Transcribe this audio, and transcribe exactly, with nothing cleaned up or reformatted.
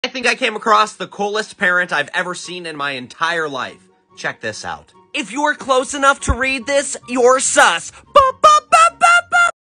I think I came across the coolest parent I've ever seen in my entire life. Check this out. If you're close enough to read this, you're sus. Bop, bop.